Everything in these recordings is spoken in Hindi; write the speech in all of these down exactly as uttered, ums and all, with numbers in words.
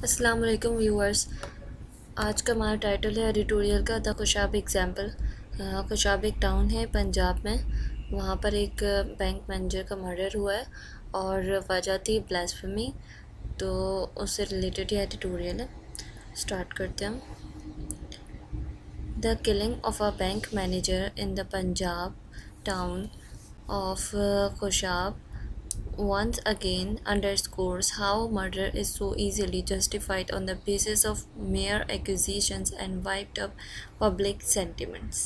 अस्सलाम वालेकुम व्यूअर्स। आज का हमारा टाइटल है एडिटोरियल का द खुशाब एग्जाम्पल। खुशाब एक टाउन है पंजाब में। वहाँ पर एक बैंक मैनेजर का मर्डर हुआ है और वजह थी ब्लास्फेमी। तो उससे रिलेटेड ये एडिटोरियल है। स्टार्ट करते हैं हम। The killing of a bank manager in the Punjab town of Khushab once again underscores how murder is so easily justified on the basis of mere accusations and wiped up public sentiments.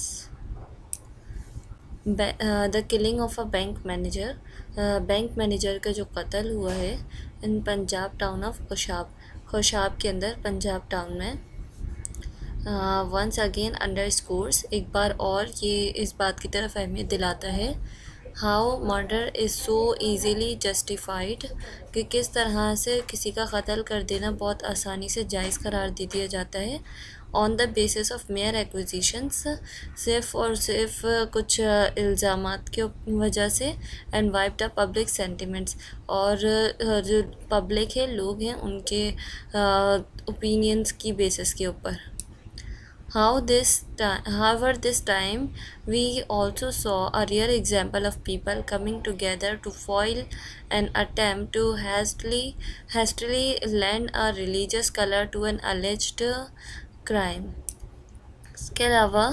The killing of a bank manager, bank manager का जो कत्ल हुआ है in Punjab town of Khushab, Khushab के अंदर पंजाब टाउन में। वंस अगेन अंडर स्कोर्स, एक बार और ये इस बात की तरफ अहमियत दिलाता है how murder is so easily justified, कि किस तरह से किसी का कत्ल कर देना बहुत आसानी से जायज़ करार दे दिया जाता है on the basis of mere acquisitions, सिर्फ और सिर्फ कुछ इल्ज़ामात के वजह से, and wipe the public sentiments, और जो पब्लिक है, लोग हैं, उनके ओपिनियंस की बेसिस के ऊपर। How this time, however, this time we also saw a rare example of people coming together to foil an attempt to hastily, hastily lend a religious color to an alleged crime. इसके अलावा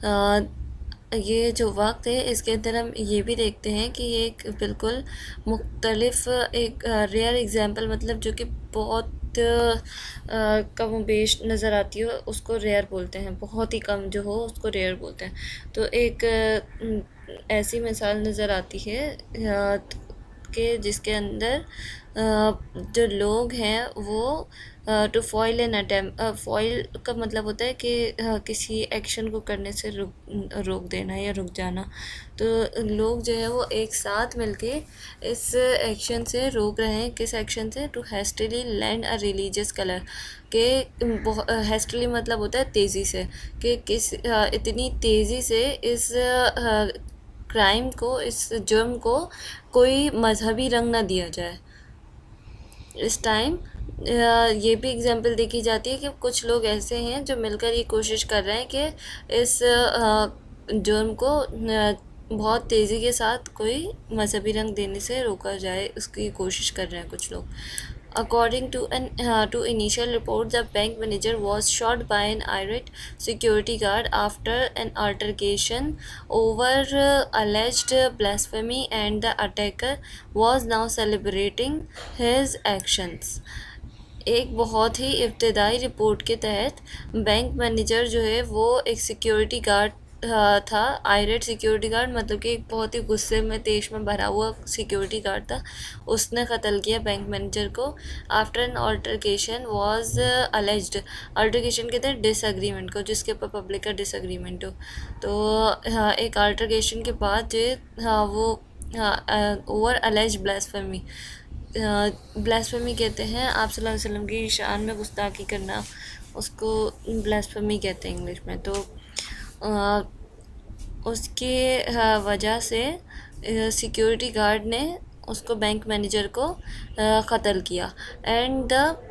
ये जो वक्त है इसके अंदर हम ये भी देखते हैं कि ये एक बिल्कुल मुख्तलिफ एक रेयर एग्जांपल, मतलब जो कि बहुत कम बेश नज़र आती हो उसको रेयर बोलते हैं, बहुत ही कम जो हो उसको रेयर बोलते हैं। तो एक ऐसी मिसाल नज़र आती है कि जिसके अंदर जो लोग हैं वो to foil an attempt, foil का मतलब होता है कि किसी एक्शन को करने से रुक रोक देना या रुक जाना। तो लोग जो है वो एक साथ मिलके इस एक्शन से रोक रहे हैं। किस एक्शन से? To hastily land a religious colour, के हैस्टिली मतलब होता है तेज़ी से, कि किस इतनी तेज़ी से इस क्राइम को, इस जुर्म को कोई मजहबी रंग ना दिया जाए। इस टाइम ये भी एग्जांपल देखी जाती है कि कुछ लोग ऐसे हैं जो मिलकर ये कोशिश कर रहे हैं कि इस जुर्म को बहुत तेज़ी के साथ कोई मजहबी रंग देने से रोका जाए, उसकी कोशिश कर रहे हैं कुछ लोग। According to an uh, to initial report, the bank manager was shot by an irate security guard after an altercation over uh, alleged blasphemy, and the attacker was now celebrating his actions. एक बहुत ही इब्तदाई रिपोर्ट के तहत बैंक मैनेजर जो है वो एक सिक्योरिटी गार्ड था। आयरेट सिक्योरिटी गार्ड मतलब कि एक बहुत ही गुस्से में, तेज में भरा हुआ सिक्योरिटी गार्ड था। उसने कत्ल किया बैंक मैनेजर को after an altercation was alleged. Altercation कहते हैं डिसएग्रीमेंट को, जिसके ऊपर पब्लिक का डिसएग्रीमेंट हो। तो हाँ, एक ऑल्टरकेशन के बाद जो हाँ वो ओवर अलेज्ड ब्लास्फेमी, ब्लास्फेमी कहते हैं आप सल्लल्लाहु अलैहि वसल्लम की शान में गुस्ताखी करना, उसको ब्लास्फेमी कहते हैं इंग्लिश में। तो आ, उसके वजह से सिक्योरिटी गार्ड ने उसको, बैंक मैनेजर को क़त्ल किया। And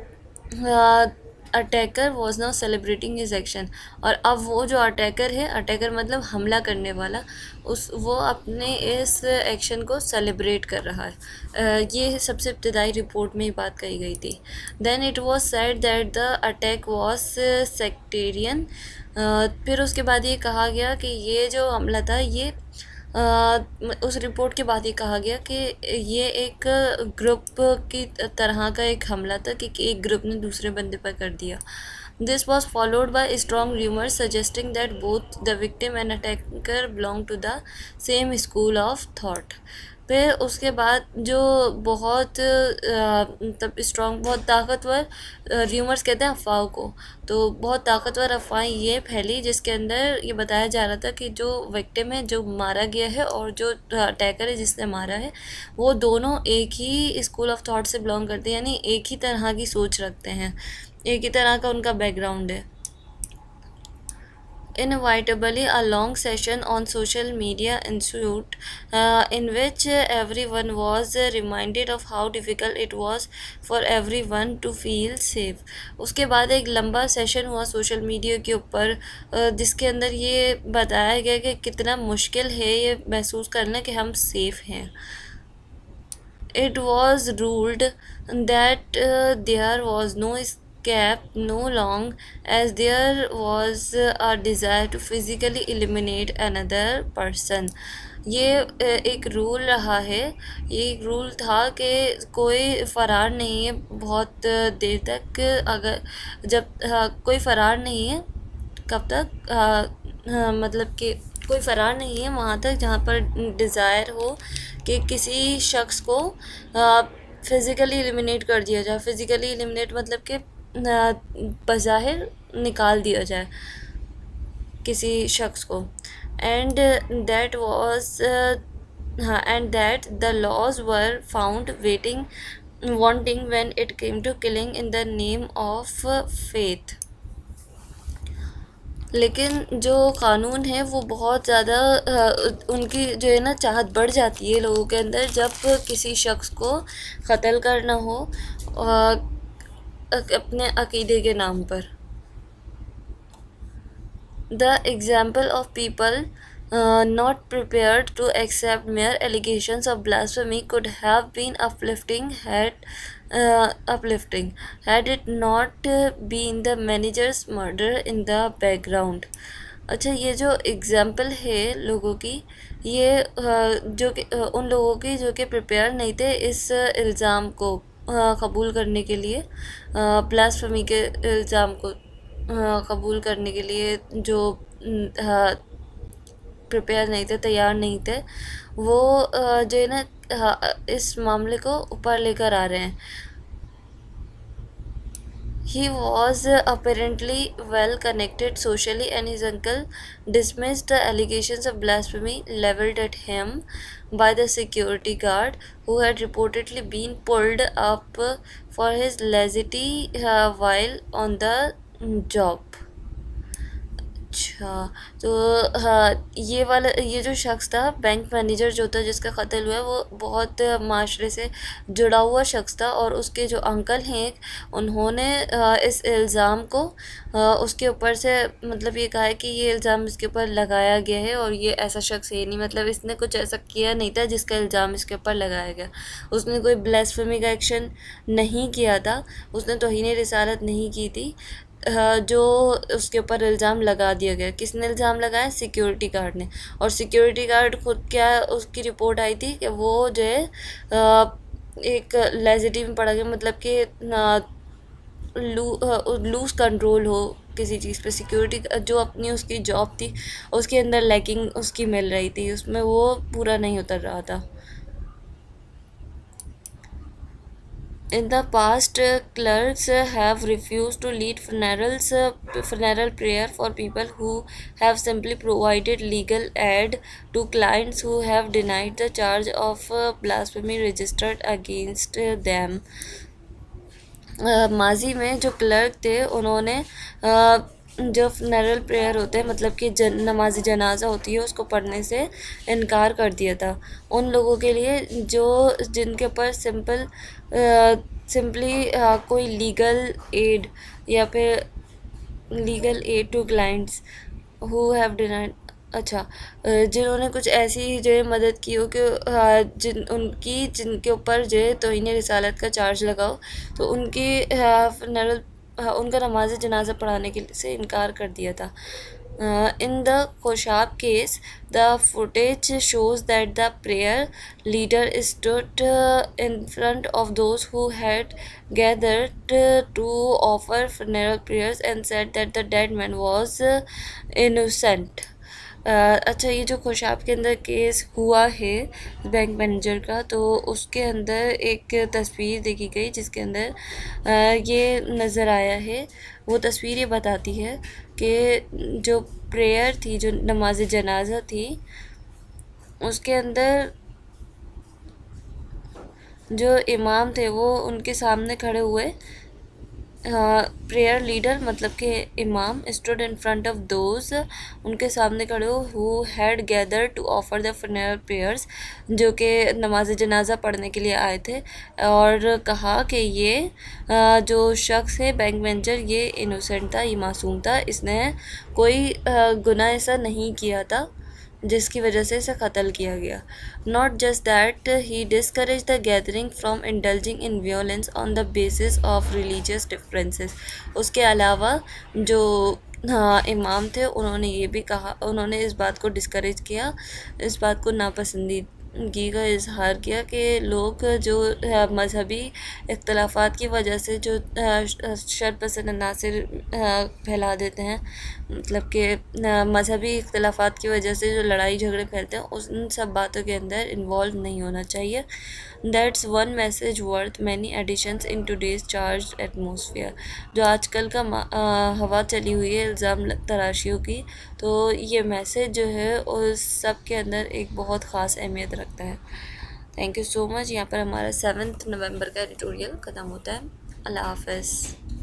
the attacker was now celebrating his action, और अब वो जो अटैकर है, अटैकर मतलब हमला करने वाला, उस वो अपने इस एक्शन को सेलिब्रेट कर रहा है। ये सबसे इब्तदाई रिपोर्ट में ही बात कही गई थी। Then it was said that the attack was sectarian. फिर उसके बाद ये कहा गया कि ये जो हमला था ये आ, उस रिपोर्ट के बाद ये कहा गया कि ये एक ग्रुप की तरह का एक हमला था, कि एक ग्रुप ने दूसरे बंदे पर कर दिया। This was followed by strong rumours suggesting that both the victim and attacker belong to the same school of thought. फिर उसके बाद जो बहुत मतलब स्ट्रॉन्ग, बहुत ताकतवर र्यूमर्स कहते हैं अफवाहों को, तो बहुत ताकतवर अफवाहें ये फैली जिसके अंदर ये बताया जा रहा था कि जो विक्टिम है, जो मारा गया है, और जो अटैकर है जिसने मारा है, वो दोनों एक ही स्कूल ऑफ थॉट से बिलोंग करते हैं, यानी एक ही तरह की सोच रखते हैं, एक ही तरह का उनका बैकग्राउंड है। Inevitably, a long session on social media ensued, uh, in which uh, everyone was uh, reminded of how difficult it was for everyone to feel safe. उसके बाद एक लंबा सेशन हुआ सोशल मीडिया के ऊपर, uh, जिसके अंदर ये बताया गया कि कितना मुश्किल है ये महसूस करना कि हम सेफ हैं. It was ruled that uh, there was no escape no long as there was uh, a desire to physically eliminate another person. ये uh, एक रूल रहा है, ये एक रूल था कि कोई फ़रार नहीं है बहुत देर तक. अगर जब uh, कोई फ़रार नहीं है कब तक, uh, uh, मतलब कि कोई फ़रार नहीं है वहाँ तक जहाँ पर डिज़ायर हो कि किसी शख्स को फ़िज़िकली एलिमिनेट कर दिया जाए. फ़िज़िकली एलिमिनेट मतलब कि बज़ाहिर निकाल दिया जाए किसी शख्स को. एंड दैट वाज हाँ and that the laws were found waiting wanting when it came to killing in the name of faith. लेकिन जो कानून है वो बहुत ज़्यादा उनकी जो है ना चाहत बढ़ जाती है लोगों के अंदर जब किसी शख्स को क़त्ल करना हो अपने अक़ीदे के नाम पर. The example of people Uh, not prepared to accept mere allegations of blasphemy could have been uplifting had uh, uplifting had it not uh, been the manager's murder in the background. अच्छा, ये जो एग्ज़ाम्पल है लोगों की, ये uh, जो कि uh, उन लोगों की जो कि प्रिपेयर नहीं थे इस इल्ज़ाम को कबूल करने के लिए, ब्लास्फेमी के इल्ज़ाम को कबूल करने के लिए जो प्रिपेयर नहीं थे, तैयार नहीं थे, वो जो है ना इस मामले को ऊपर लेकर आ रहे हैं. He was apparently well connected socially and his uncle dismissed the allegations of blasphemy leveled at him by the security guard who had reportedly been pulled up for his laxity uh, while on the job. अच्छा, तो हाँ ये वाला ये जो शख्स था बैंक मैनेजर जो था जिसका कत्ल हुआ है वो बहुत माशरे से जुड़ा हुआ शख्स था और उसके जो अंकल हैं उन्होंने इस इल्ज़ाम को उसके ऊपर से मतलब ये कहा है कि ये इल्ज़ाम इसके ऊपर लगाया गया है और ये ऐसा शख्स है नहीं, मतलब इसने कुछ ऐसा किया नहीं था जिसका इल्ज़ाम इसके ऊपर लगाया गया. उसने कोई ब्लास्फेमी का एक्शन नहीं किया था, उसने तौहीन रिसालत नहीं की थी जो उसके ऊपर इल्ज़ाम लगा दिया गया. किसने इल्ज़ाम लगाया? सिक्योरिटी गार्ड ने. और सिक्योरिटी गार्ड खुद क्या उसकी रिपोर्ट आई थी कि वो जो है एक लेजिटी में पड़ा गया, मतलब कि लू लूज़ कंट्रोल हो किसी चीज़ पे. सिक्योरिटी जो अपनी उसकी जॉब थी उसके अंदर लैकिंग उसकी मिल रही थी, उसमें वो पूरा नहीं उतर रहा था. In the past, uh, clerks uh, have refused to lead funerals, uh, funeral prayer for people who have simply provided legal aid to clients who have denied the charge of uh, blasphemy registered against uh, them. uh, माजी में जो क्लर्क थे उन्होंने uh, जो फनरल प्रेयर होते हैं मतलब कि जन नमाज जनाजा होती है उसको पढ़ने से इनकार कर दिया था उन लोगों के लिए जो जिनके ऊपर सिंपल सिंपली कोई लीगल एड या फिर legal aid to clients who have denied. अच्छा, जिन्होंने कुछ ऐसी जो है मदद की हो कि जिन उनकी जिनके ऊपर जो है तौहीन रिसालत का चार्ज लगाओ तो उनकी फनरल उनका नमाज जनाजा पढ़ाने के से इनकार कर दिया था. In the Khushab case the footage shows that the prayer leader stood in front of those who had gathered to offer funeral prayers and said that the dead man was innocent. अच्छा, ये जो खोशाब के अंदर केस हुआ है बैंक मैनेजर का तो उसके अंदर एक तस्वीर देखी गई जिसके अंदर ये नज़र आया है. वो तस्वीर ये बताती है कि जो प्रेयर थी जो नमाज जनाजा थी उसके अंदर जो इमाम थे वो उनके सामने खड़े हुए प्रेयर लीडर मतलब कि इमाम stood in front of those, उनके सामने खड़े हो, who had gather to offer the funeral prayers, जो कि नमाज जनाजा पढ़ने के लिए आए थे, और कहा कि ये आ, जो शख्स है बैंक मैनेजर, ये इनोसेंट था, ये मासूम था, इसने कोई गुनाह ऐसा नहीं किया था जिसकी वजह से इसे कत्ल किया गया। Not just that, he discourage the gathering from indulging in violence on the basis of religious differences. उसके अलावा जो हाँ इमाम थे, उन्होंने ये भी कहा, उन्होंने इस बात को डिस्करेज किया, इस बात को नापसंदीदगी का इजहार किया कि लोग जो मजहबी इख्तलाफात की वजह से जो शर पसंद नासिर फैला देते हैं, मतलब कि मजहबी इख्तलाफात की वजह से जो लड़ाई झगड़े फैलते हैं, उस उन सब बातों के अंदर इन्वॉल्व नहीं होना चाहिए। That's one message worth many additions in today's charge atmosphere. जो आजकल का आ, हवा चली हुई है इल्ज़ाम तराशियों की, तो ये मैसेज जो है उस सब के अंदर एक बहुत ख़ास अहमियत रखता है। Thank you so much. यहाँ पर हमारा सेवन्थ नवंबर का एडिटोरियल ख़त्म होता है। अल्लाह हाफ़िज़।